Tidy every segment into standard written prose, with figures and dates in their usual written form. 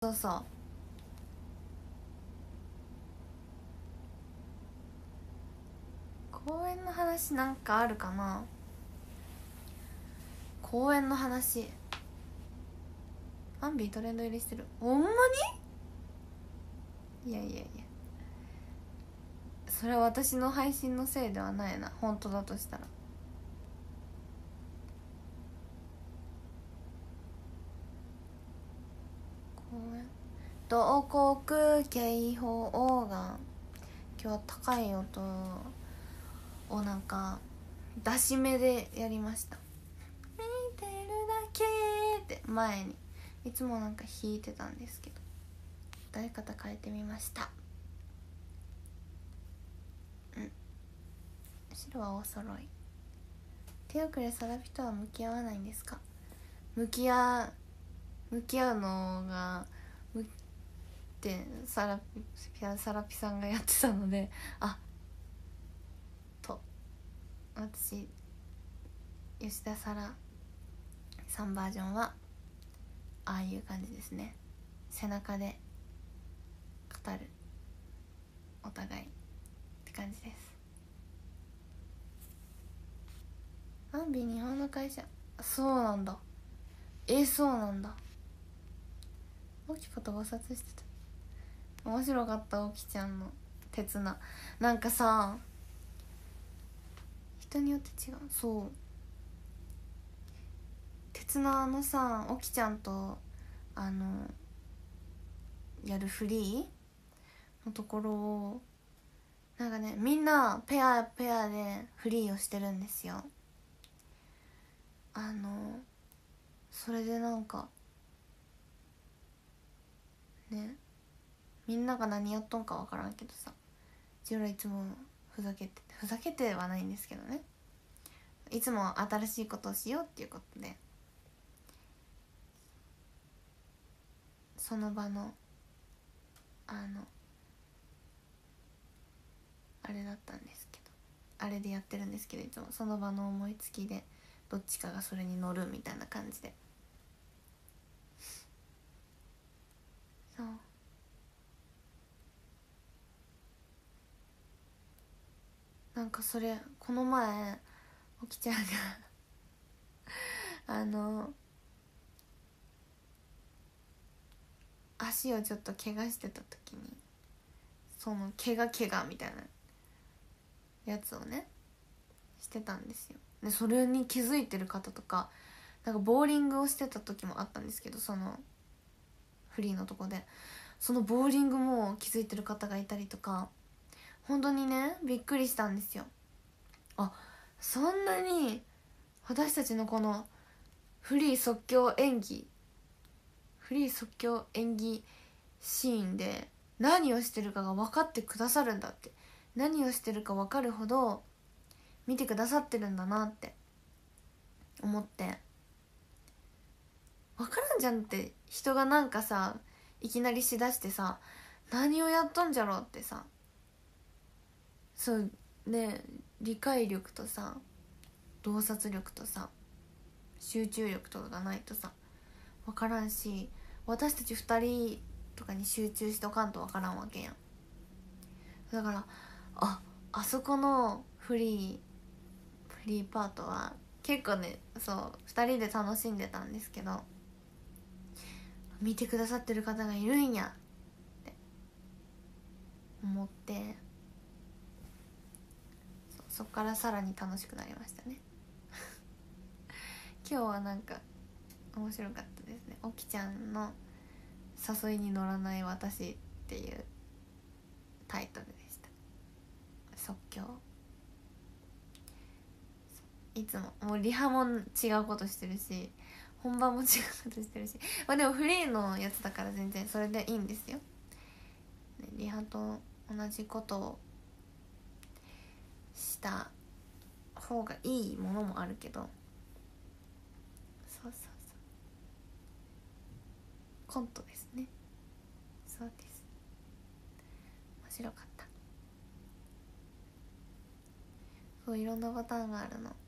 そうそう、公園の話なんかあるかな。公園の話、アンビートレンド入りしてる。ほんまに？いやいやいや、それは私の配信のせいではないな、本当だとしたら。公園、同国警報が今日は高い音をなんか出し目でやりました。見てるだけって前にいつもなんか弾いてたんですけど、歌い方変えてみました。白はお揃い。手遅れサラピとは向き合わないんですか？向き合うのがってサラピさんがやってたので、私吉田沙羅さんバージョンはああいう感じですね。背中で語る、お互いって感じです。アンビ日本の会社、そうなんだ。そうなんだ。オキパとご撮影してた。面白かった。オキちゃんの鉄な、なんかさ、人によって違う。そう、鉄なのさ、オキちゃんとやるフリーのところをなんかね、みんなペアでフリーをしてるんですよ。それでなんかね、みんなが何やっとんかわからんけどさ、ジオラいつもふざけてはないんですけどね、いつも新しいことをしようっていうことで、その場のあれだったんですけど、あれでやってるんですけど、いつもその場の思いつきでどっちかがそれに乗るみたいな感じで、そう、なんかそれこの前おきちゃんが足をちょっと怪我してた時に、その怪我みたいなやつをねしてたんですよ。でそれに気づいてる方とか、なんかボーリングをしてた時もあったんですけど、そのフリーのとこでそのボーリングも気づいてる方がいたりとか、本当にねびっくりしたんですよ。そんなに私たちのこのフリー即興演技シーンで何をしてるかが分かってくださるんだって、何をしてるか分かるほど見てくださってるんだなって思って、分からんじゃんって、人がなんかさいきなりしだしてさ、何をやっとんじゃろうってさ、そうね、理解力とさ洞察力とさ集中力とかがないとさ分からんし、私たち2人とかに集中しとかんと分からんわけやん。だからあそこのフリーパートは結構ね、そう2人で楽しんでたんですけど、見てくださってる方がいるんやって思って、そっからさらに楽しくなりましたね今日はなんか面白かったですね。おきちゃんの誘いに乗らない私っていうタイトルでした。即興、いつもうリハも違うことしてるし本番も違うことしてるし、でもフリーのやつだから全然それでいいんですよ、ね、リハと同じことをした方がいいものもあるけど、そうコントですね。そうです、面白かった。そういろんなパターンがあるの。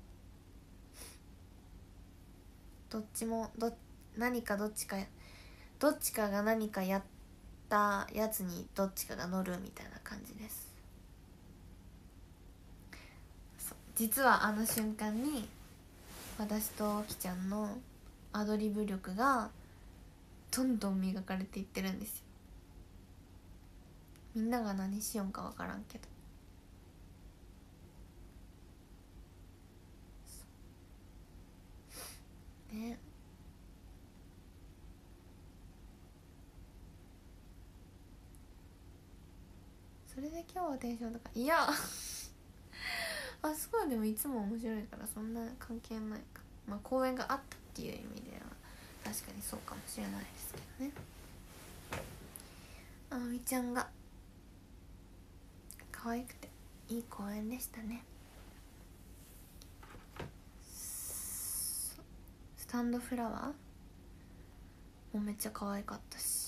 どっちも何かどっちかどっちかが何かやったやつにどっちかが乗るみたいな感じです。実はあの瞬間に私ときちゃんのアドリブ力がどんどん磨かれていってるんですよ。みんなが何しよんか分からんけど。ね、それで今日はテンション高い。いやあそこはでもいつも面白いからそんな関係ないか。まあ公演があったっていう意味では確かにそうかもしれないですけどね。あみちゃんが可愛くていい公演でしたね。スタンドフラワーもめっちゃ可愛かったし、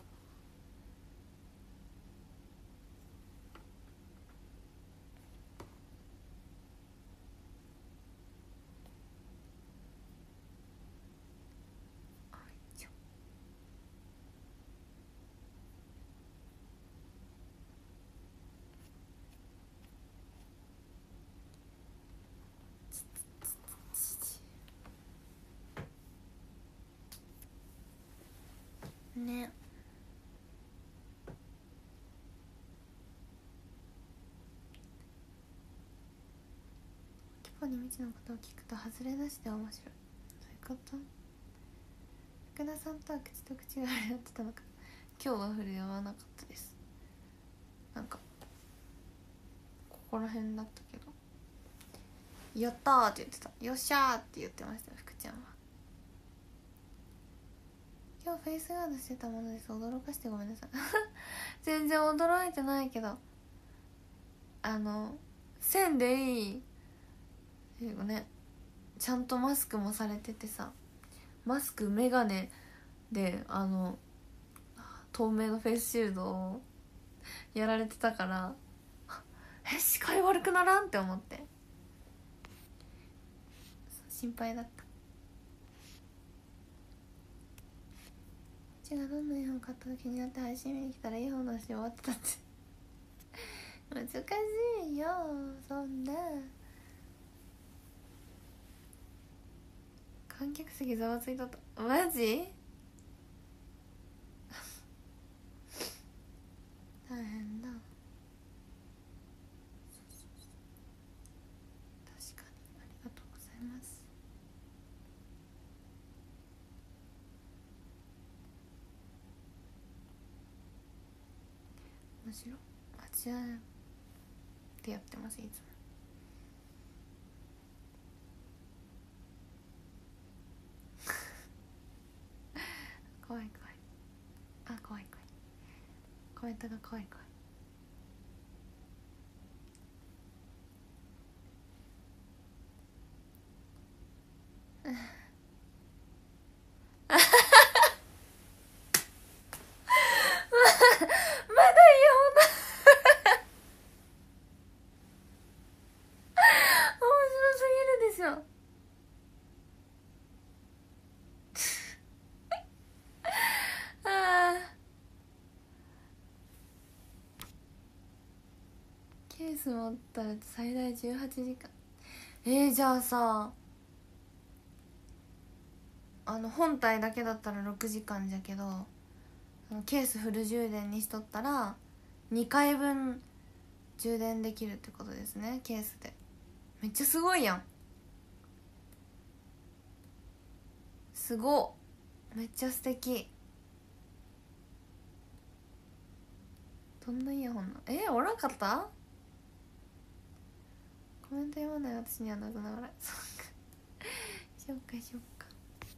ね。キポに未知のことを聞くと外れなしで面白い。そういうこと？福田さんとは口と口がやってたのか。今日は触れ合わなかったです。なんかここら辺だったけど、やったーって言ってた。よっしゃーって言ってました福ちゃんは。今日フェイスガードしてたものです。驚かしてごめんなさい全然驚いてないけど、線でいいね、ちゃんとマスクもされててさ、マスクメガネで透明のフェイスシールドをやられてたから視界悪くならんって思って心配だった。うちがどんなイヤホン買った時になって配信見に来たらイヤホンの話終わってたって難しいよそんな。観客席ざわついとった。マジ大変だ。確かにありがとうございます。面白い。間違えってやってますいつも。怖い怖い。あ、怖い怖い。コメントが怖い怖い。まだイヤホン面白すぎるでしょあーケース持ったら最大18時間。じゃあさ、本体だけだったら6時間じゃけど、ケースフル充電にしとったら2回分充電できるってことですね、ケースで。めっちゃすごいやん。すごっ、めっちゃ素敵。どんなイヤホンなおらんかった。コメント読まない私にはなくならない。そっかしょっかしょっか。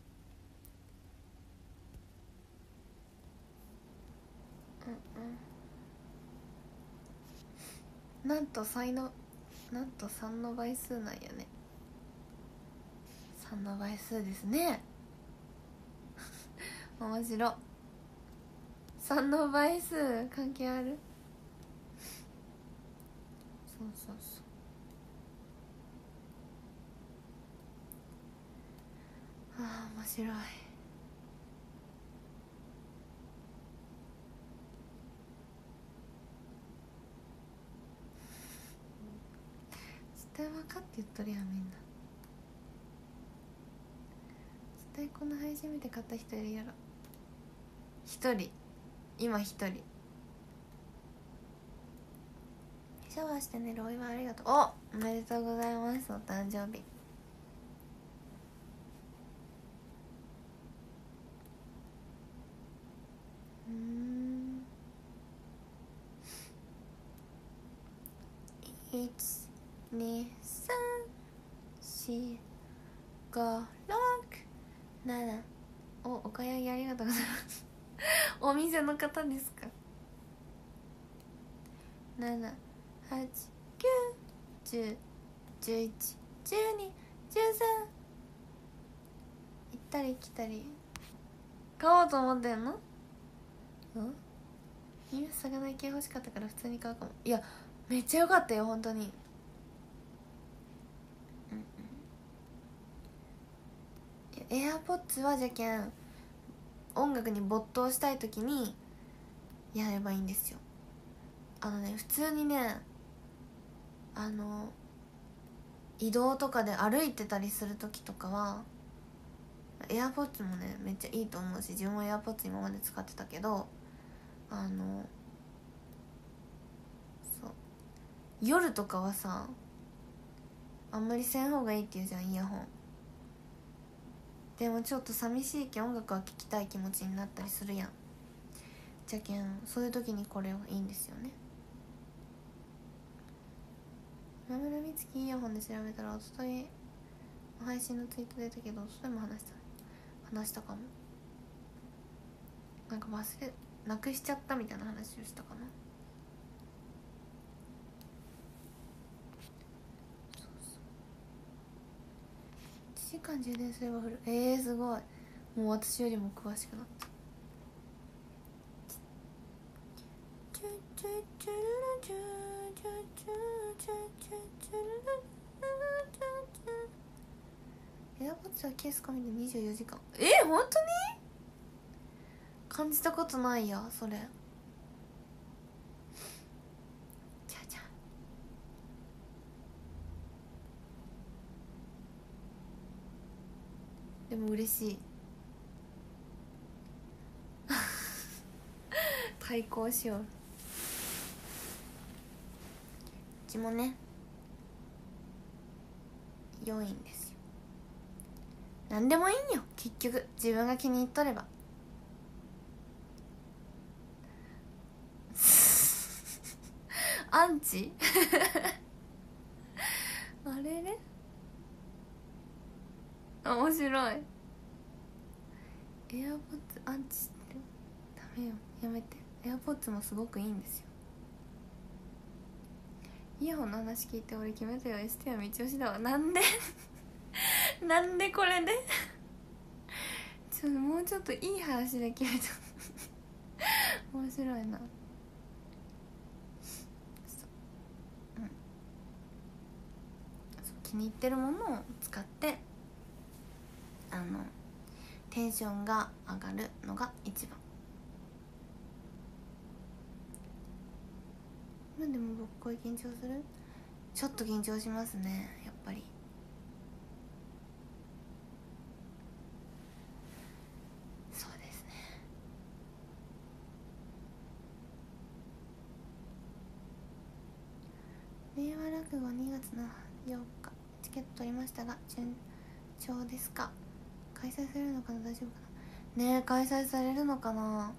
なんと3の倍数なんやね。3の倍数ですね面白。3の倍数関係ある。そうそうそう。ああ面白い。 対分かって言っとるやんみんな。絶対この配信見て買った人いるやろ。一人、今一人。シャワーして寝るお祝いありがとう。おめでとうございます、お誕生日。1234567。お買い上げありがとうございますお店の方ですか。78910111213。行ったり来たり買おうと思ってんの。今魚系欲しかったから普通に買うかも。いやめっちゃ良かったよ本当に。エアポッツはじゃけん音楽に没頭したい時にやればいいんですよ。普通にね移動とかで歩いてたりする時とかはエアポッツもねめっちゃいいと思うし、自分もエアポッツ今まで使ってたけどそう夜とかはさあんまりせん方がいいって言うじゃんイヤホン。でもちょっと寂しいけん音楽は聴きたい気持ちになったりするやん。じゃけんそういう時にこれはいいんですよね。今村美月イヤホンで調べたらおととい配信のツイート出たけど、おとといも話したかも。なんかなくしちゃったみたいな話をしたかな。1時間充電すればフル。すごい。もう私よりも詳しくなった。エアポッツはケース込みで24時間。本当に感じたことないやそれ。じゃじゃでも嬉しい対抗しよう。うちもね良いんですよ。何でもいいんよ結局自分が気に入っとればアンチあれれ面白い。エアポッツアンチってダメよやめて。エアポッツもすごくいいんですよ。イヤホンの話聞いて俺決めたよ。エステは道押しだわ。なんでなんでこれでもうちょっといい話で決めた面白いな。気に入ってるものを使ってテンションが上がるのが一番。でもぼっこい緊張する。ちょっと緊張しますねやっぱり。そうですね。令和落語2月の8日チケット取りましたが順調ですか。開催されるのかな。大丈夫かなね。開催されるのかな。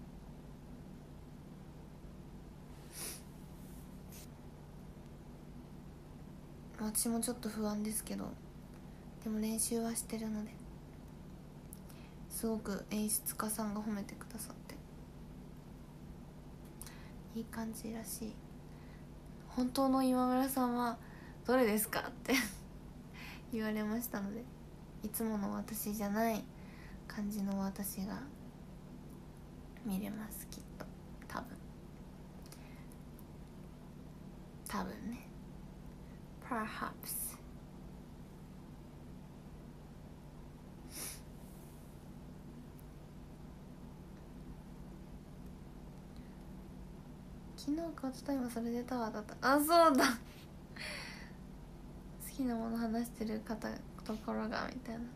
私もちょっと不安ですけど、でも練習はしてるので。すごく演出家さんが褒めてくださっていい感じらしい。本当の今村さんはどれですかって言われましたので、いつもの私じゃない感じの私が見れますきっと。多分ね perhaps。 昨日かおとといもそれでタワーだった。あ、そうだきなもの話してるところがみたいな。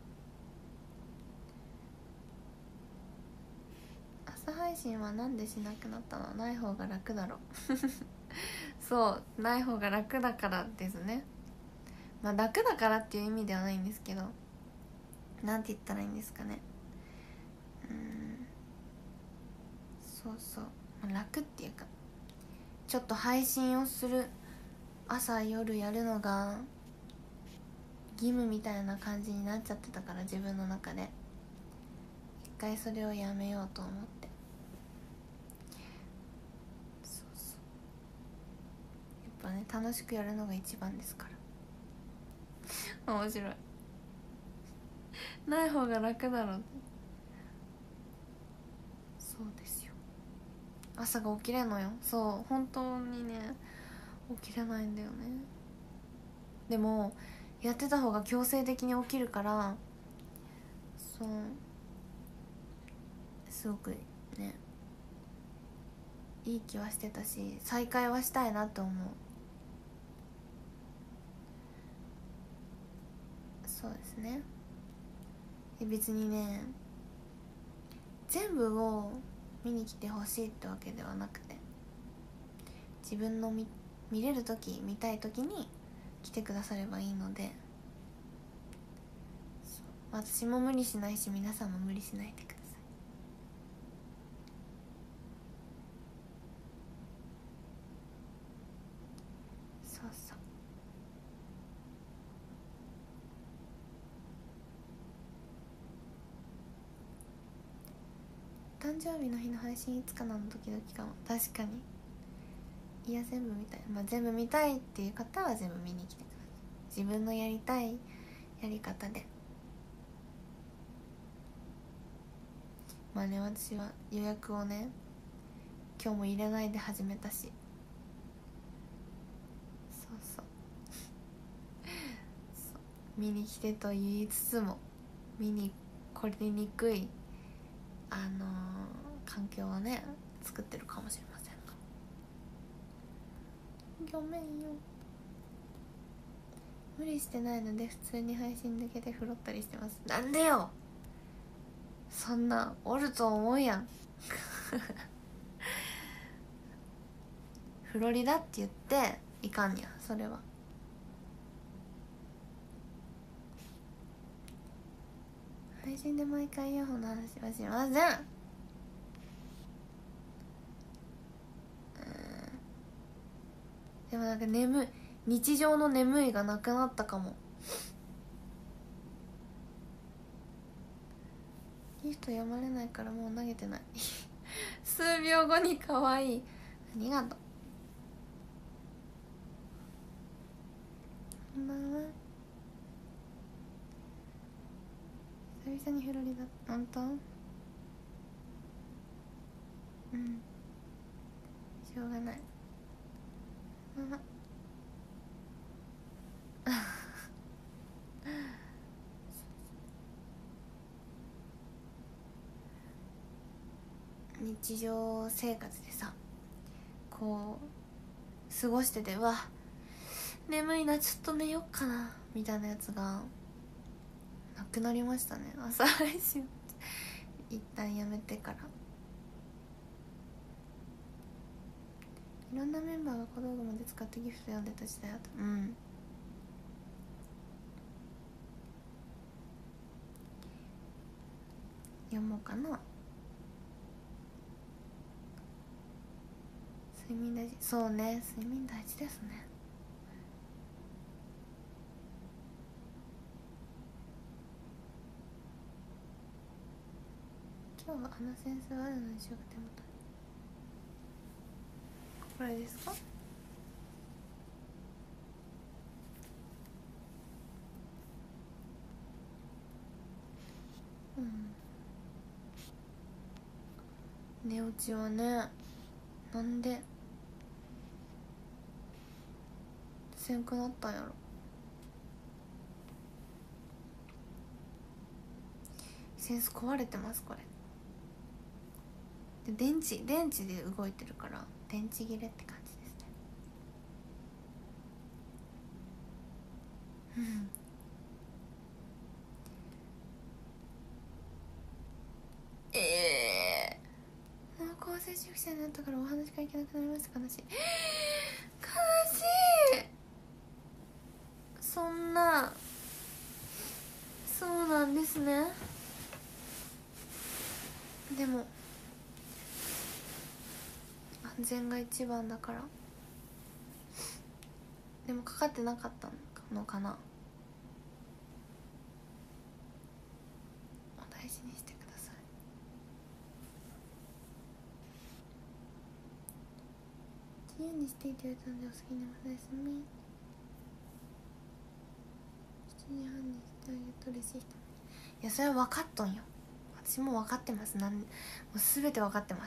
朝配信はなんでしなくなったの？ない方が楽だろそうない方が楽だからですね。まあ楽だからっていう意味ではないんですけど、なんて言ったらいいんですかね。そうそう、楽っていうか、ちょっと配信をする、朝夜やるのが義務みたいな感じになっちゃってたから、自分の中で一回それをやめようと思って。そうそう、やっぱね、楽しくやるのが一番ですから面白いない方が楽だろう。そうですよ、朝が起きれんのよ。そう本当にね、起きれないんだよね。でもやってた方が強制的に起きるから、そうすごくね、いい気はしてたし、再開はしたいなと思う。そうですね。別にね、全部を見に来てほしいってわけではなくて、自分の見れる時、見たい時に来てくださればいいので、私も無理しないし、皆さんも無理しないでください。そうそう、誕生日の日の配信いつかなの時々かも。確かに。いや全部見たい、まあ、全部見たいっていう方は全部見に来てください。自分のやりたいやり方で。まあね、私は予約をね、今日も入れないで始めたし。そうそう見に来てと言いつつも見に来れにくい環境をね作ってるかもしれませんが、ごめんよ。無理してないので普通に配信だけで振ろったりしてます。なんでよ、そんなおると思うやんフロリダって言っていかんや、それは。配信で毎回イヤホンの話はしません。でもなんか日常の眠いがなくなったかも。ギフト読まれないからもう投げてない数秒後に可愛い、ありがとう。こんばんは。久々にフロリダ。本当？うん、しょうがない。ママ日常生活でさ、こう過ごしてて、わ眠いな、ちょっと寝よっかなみたいなやつがなくなりましたね、朝配信一旦やめてから。いろんなメンバーが小道具まで使ってギフト読んでた時代だった。うん、読もうかな。睡眠大事。そうね、睡眠大事ですね。今日はあのセンスはあるのにしようか手元に。これですか？うん、寝落ちはね、なんでせんくなったんやろ。センス壊れてますこれで。電池で動いてるから電池切れって感じですね。 濃厚接触者になったからお話がいけなくなりました。悲しい悲しい。そんな、そうなんですね。でも安全が一番だから。でもかかってなかったのかな。お大事にしてください。自由にしていって言われたのでお好きにおやすみ。7時半にしてあげると嬉しい人。いやそれは分かっとんよ。私も分かってます。もう全て分かってます。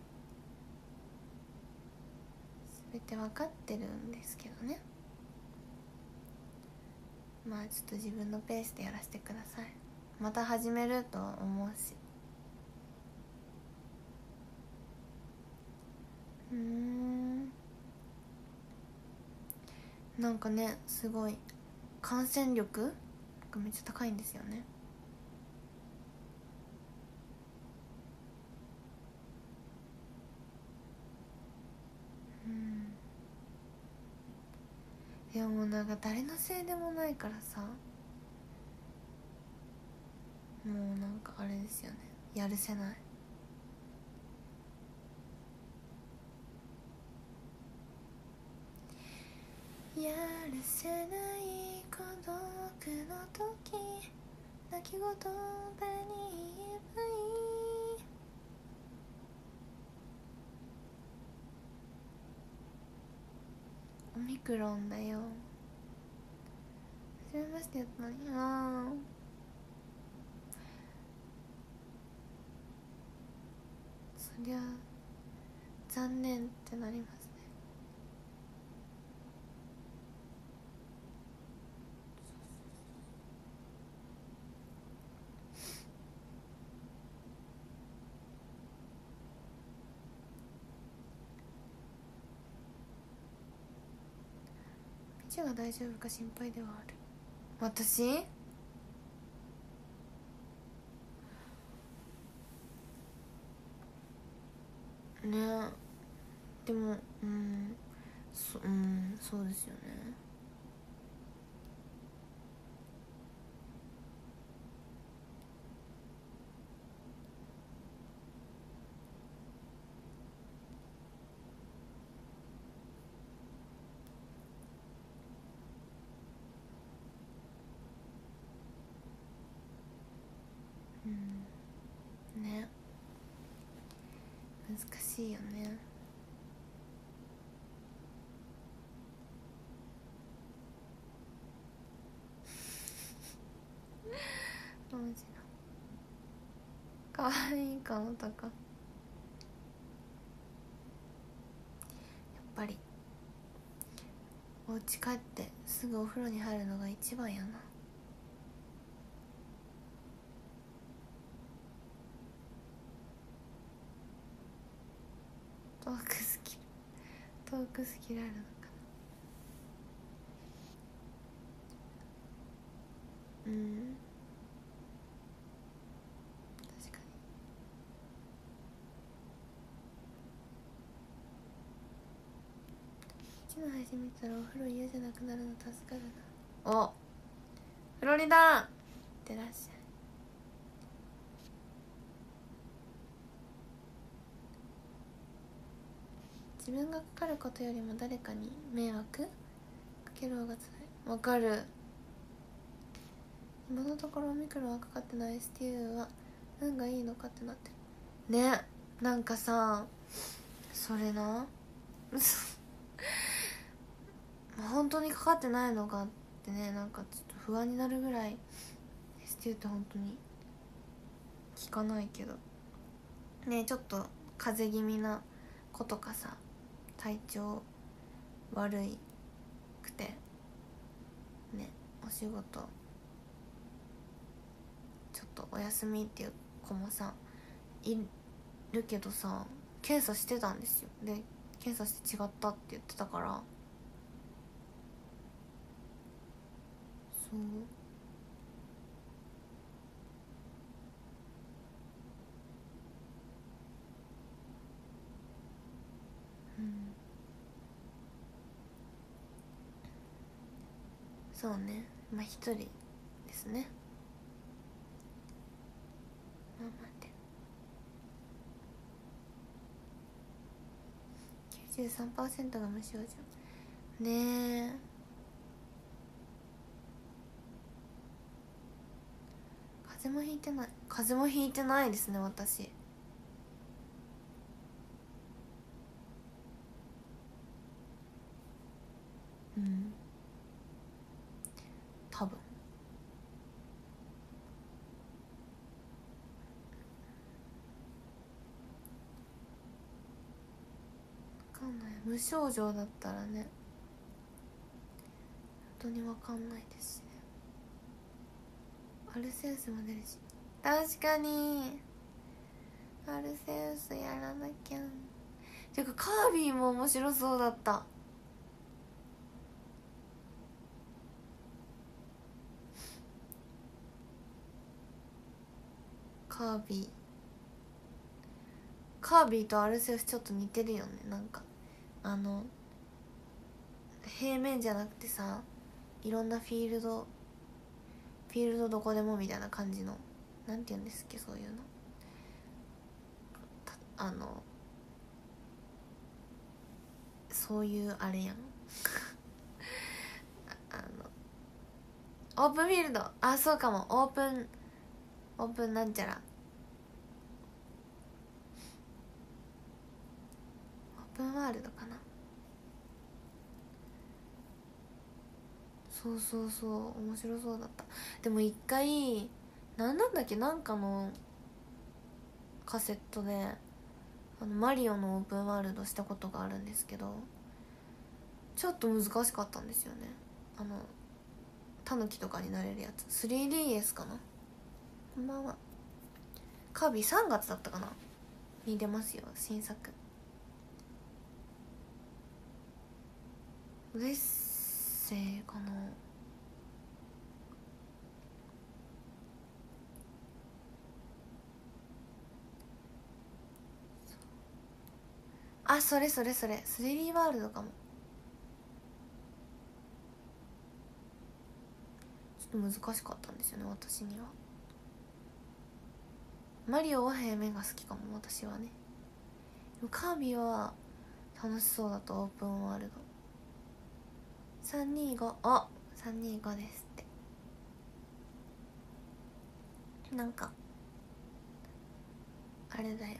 全て分かってるんですけどね。まあちょっと自分のペースでやらせてください。また始めると思うし。なんかね、すごい感染力がめっちゃ高いんですよね。でもなんか誰のせいでもないからさ、もうなんかあれですよね、やるせない。やるせない孤独の時、泣き言葉に言えばいい。オミクロンだよ。初めましてやったのに。そりゃ残念ってなりますね。道が大丈夫か心配ではある。私ね。でもそうですよね。ね、難しいよね。面白い。かわいい顔とかやっぱりお家帰ってすぐお風呂に入るのが一番やな。トークスキルあるのかな。確かに。うちの配信見たらお風呂嫌じゃなくなるの助かるな。お、フロリダいってらっしゃい。自分がかかることよりも誰かに迷惑かける方が辛い。わかる。今のところオミクロンはかかってない STU は運がいいのかってなってるね。なんかさ、それな本当にかかってないのかってね、なんかちょっと不安になるぐらい STU って本当に効かないけどね。ちょっと風邪気味な子とかさ、体調悪いくてね、お仕事ちょっとお休みっていう子もさいるけどさ、検査してたんですよ。で検査して違ったって言ってたから、 そううん、そうね、まあ一人ですね。まあ待って、93% が無症状ねえ。風邪もひいてない、風邪もひいてないですね私。うん、多分分かんない、無症状だったらね本当に分かんないですね。アルセウスも出るし、確かにアルセウスやらなきゃ。てかカービィも面白そうだった。カービィとアルセウスちょっと似てるよね。なんか平面じゃなくてさ、いろんなフィールドどこでもみたいな感じの、なんて言うんですっけ、そういうの、そういうあれやんオープンフィールド、あ、そうかも、オープンなんちゃら、オープンワールドかな。そうそうそう、面白そうだった。でも一回なんだっけ、なんかのカセットでマリオのオープンワールドしたことがあるんですけど、ちょっと難しかったんですよね。タヌキとかになれるやつ、 3DS かな。こんばんは。カービィ3月だったかなに出ますよ、新作。オデッセイかな。あ、それ 3D ワールドかも。ちょっと難しかったんですよね私には。マリオは平面が好きかも私はね。でもカービィは楽しそうだと、オープンワールド。325、あ、325ですって。なんかあれだよ、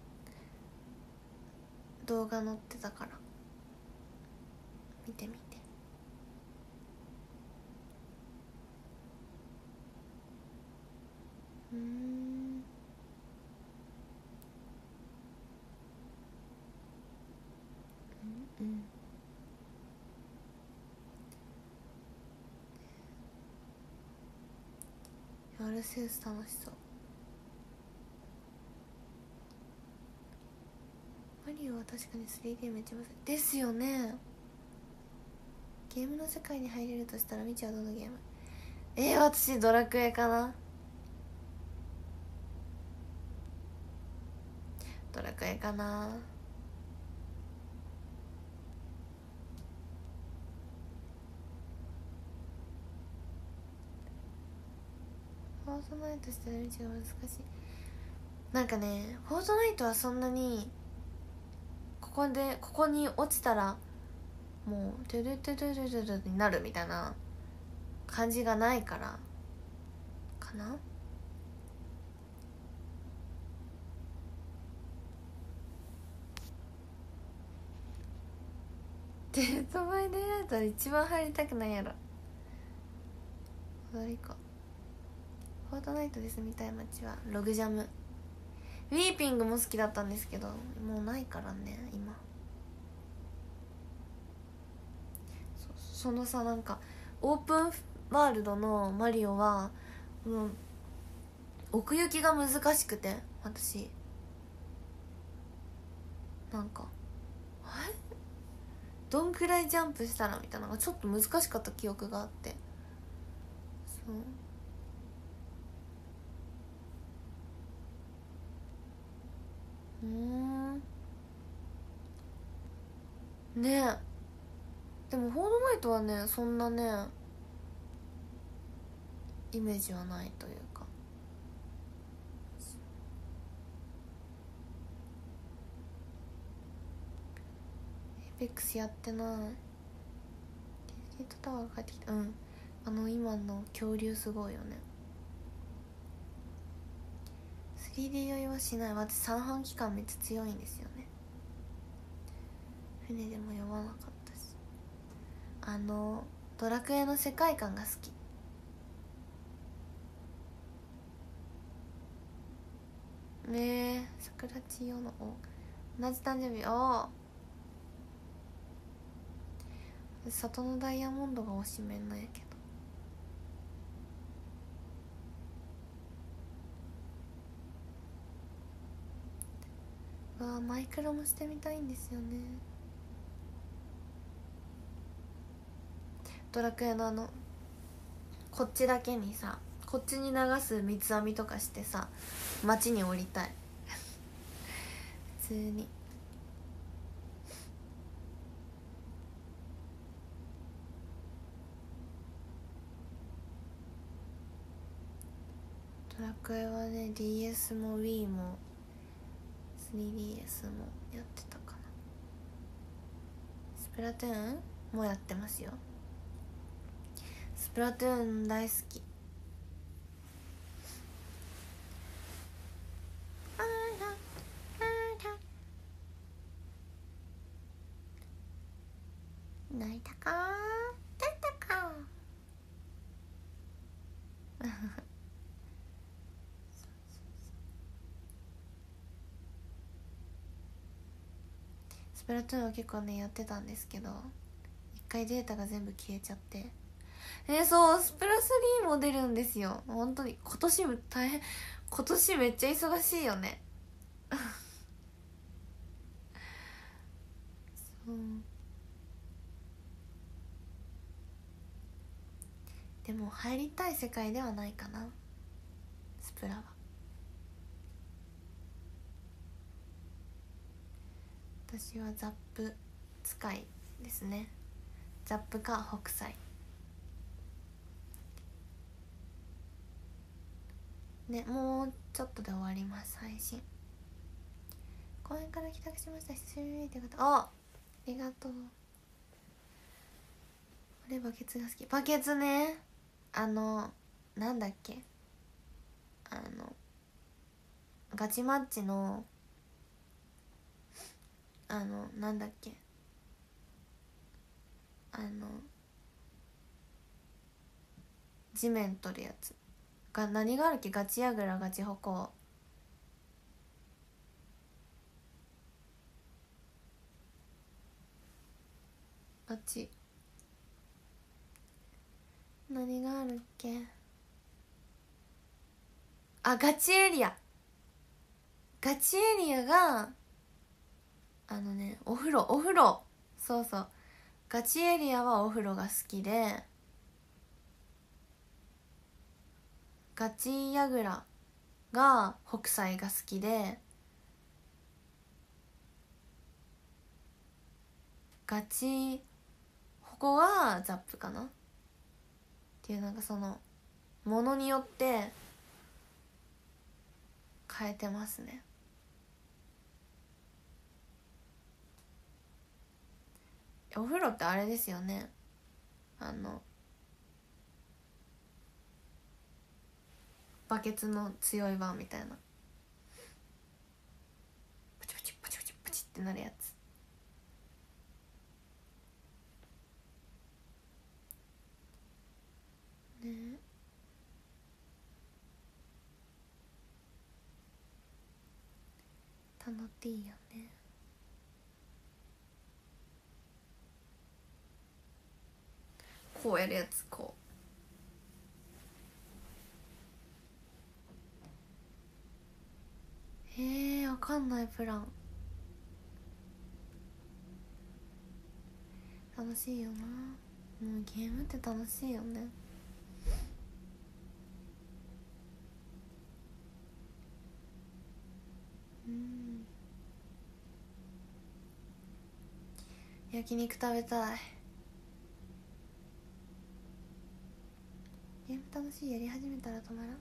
動画載ってたから見てみて。うんうん、アルセウス楽しそう。マリオは確かに 3D めっちゃむずいですよね。ゲームの世界に入れるとしたらみちはどのゲーム？私ドラクエかな。ドラクエかな。フォートナイトしてる道が難しい。なんかね、フォートナイトはそんなにここに落ちたらもうトゥルトゥルトゥルトゥルになるみたいな感じがないからかな。デッドバイデイライトは一番入りたくないやろ。踊りか。フォートナイトですみたい街はログジャム。ウィーピングも好きだったんですけどもうないからね今。そのさ、なんかオープンワールドのマリオは、奥行きが難しくて、私なんかどんくらいジャンプしたらみたいなのがちょっと難しかった記憶があって、 ねえ。でもフォードナイトはねそんなねイメージはないというか、エイペックスやってない。ゲートタワーが帰ってきた。今の恐竜すごいよね。 3D 酔いはしない。私三半規管めっちゃ強いんですよね。船でも酔わなかったし、ドラクエの世界観が好き。ねえ、桜千代の同じ誕生日。里のダイヤモンドが推しメンなんやけど。マイクロもしてみたいんですよね。ドラクエのこっちだけにさ、こっちに流す三つ編みとかしてさ、街に降りたい普通に。ドラクエはね DS も Wii も 3DS もやってたかな。スプラトゥーンもやってますよ。スプラトゥーン大好き。泣いたか泣いたかスプラトゥーンは結構ねやってたんですけど、一回データが全部消えちゃって。そうスプラ3も出るんですよ。本当に今年も大変。今年めっちゃ忙しいよねそうでも入りたい世界ではないかな、スプラは。私はザップ使いですね。ザップか北斎ね。もうちょっとで終わります配信。公園から帰宅しました、久しぶりってこと。ありがとう。俺バケツが好き。バケツね。なんだっけ、ガチマッチのなんだっけ、地面取るやつが何があるっけ。ガチヤグラ、ガチホコ、ガチ何があるっけ。ガチエリア。ガチエリアがお風呂。そうそう、ガチエリアはお風呂が好きで、ガチヤグラが北斎が好きで、ガチここがザップかなっていう、なんかそのものによって変えてますね。お風呂ってあれですよね、バケツの強い版みたいな、パチパチパチパチパチってなるやつね。楽っていいよね。こうやるやつ、こう。わかんないプラン。楽しいよな。もうゲームって楽しいよね。 焼肉食べたい。ゲーム楽しい、やり始めたら止まらん。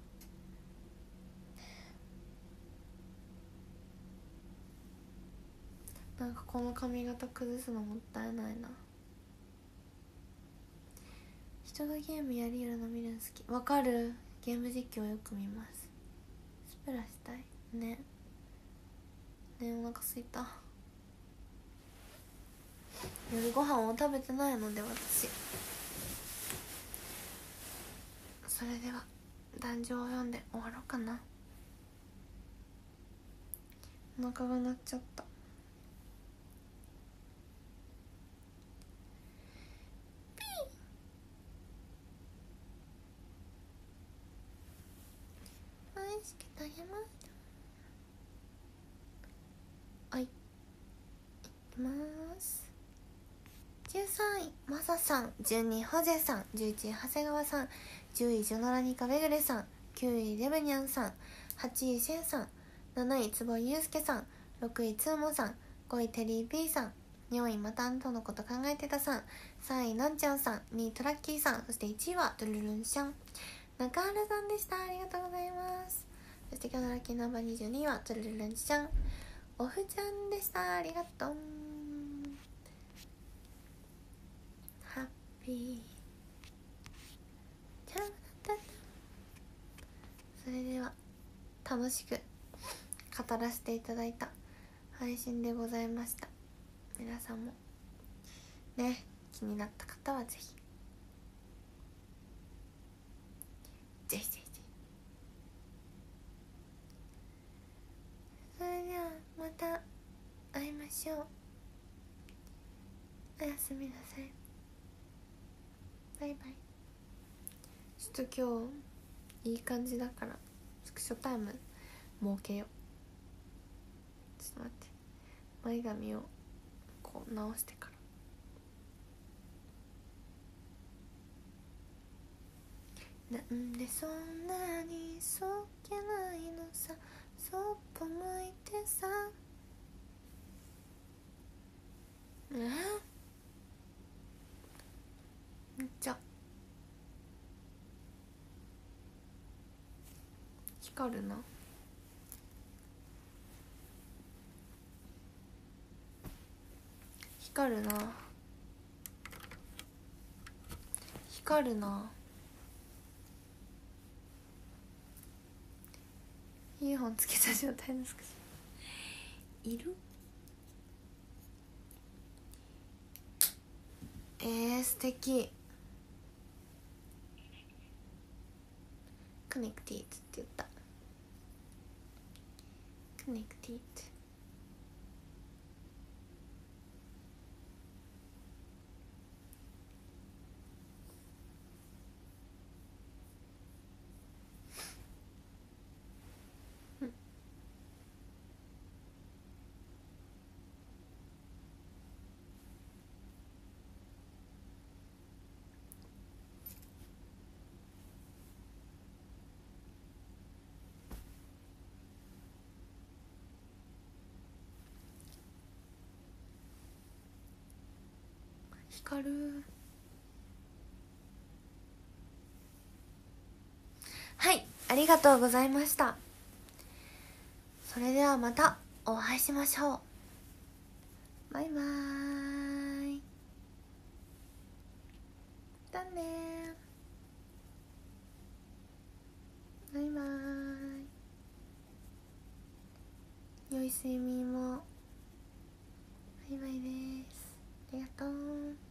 なんかこの髪型崩すのもったいないな。人がゲームやりよるの見るの好き。わかる。ゲーム実況よく見ます。スプラしたいね。ね、お腹すいた。夜ご飯を食べてないので私。それでは壇上を読んで終わろうかな。お腹が鳴っちゃった。愛しきた山。はい、いきます。13位マサさん、12位ホゼさん、11位長谷川さん、10位ジョノラニカベグレさん、9位レブニャンさん、8位シェンさん、7位坪井祐介さん、6位ツーモさん、5位テリー P さん、4位またあんたのこと考えてたさん、3位なんちゃんさん、2位トラッキーさん、そして1位はドゥルルンシャン中原さんでした。ありがとうございます。そして今日のラッキーナンバー22位はドゥルルルンシャンオフちゃんでした。ありがとう。ハッピーチャラだった。それでは楽しく語らせていただいた配信でございました。皆さんもね、気になった方はぜひぜひぜひ。それではまた会いましょう。おやすみなさい。バイバイ。ちょっと今日いい感じだからスクショタイム設けよう。ちょっと待って、前髪をこう直してから。なんでそんなにそっけないのさ、そっぽ向いてさ。めっちゃ光るな。光るな。光るな。イヤホンつけた状態ですか。いる？素敵。コネクティッドって言った。コネクティッド。光る。はい、ありがとうございました。それではまたお会いしましょう。バイバーイ。だねー。バイバーイ。良い睡眠を。バイバイです。ありがとう。